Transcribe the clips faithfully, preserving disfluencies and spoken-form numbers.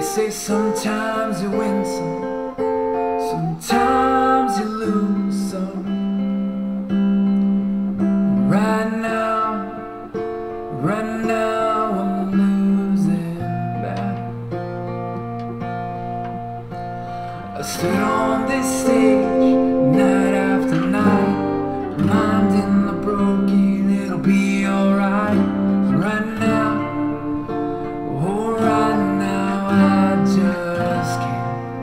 say sometimes you win some, sometimes you lose some. Right now, right now I'm losing back. I stood on this stage night after night, reminding the broken it'll be alright. Right now, oh right now I just can't.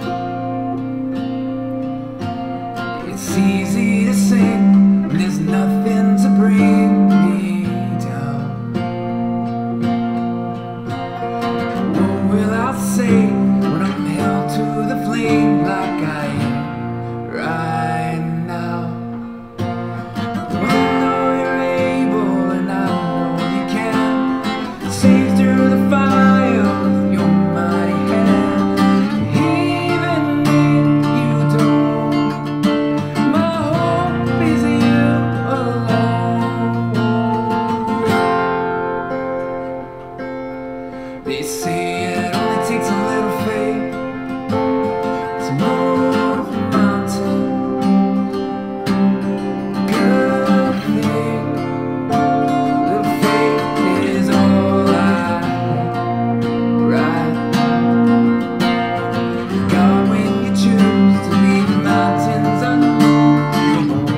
It's easy to sing when there's nothing to bring me down. What will I say when I'm held to the flame like I am right now? I know you're able and I know you can save through the fire with your mighty hand. Even if you don't, my hope is you alone. They say it only takes a little faith to move a mountain. Good thing, little faith is all I have, right? God, when you choose to leave the mountains unmoved,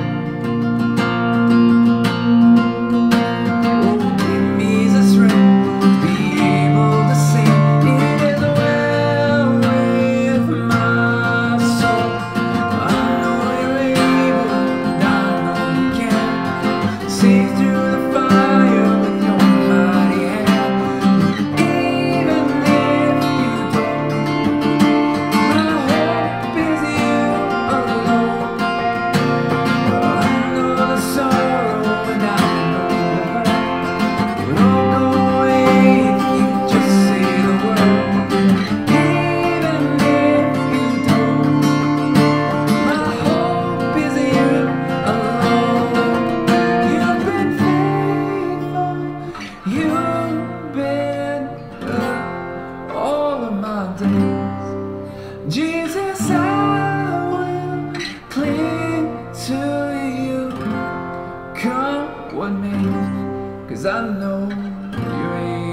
oh, give me the strength to be able to sing. It is well with my soul. I know you're able and I know you can save through the fire with your mighty hand. Even if you don't, my hope is you alone. I know the sorrow and I know the hurt will all go away if you just say the word. Even if you don't, my hope is you alone. You've been faithful, you've been good all of my days. Jesus, I will cling to you, come what may, 'cause I know you're able.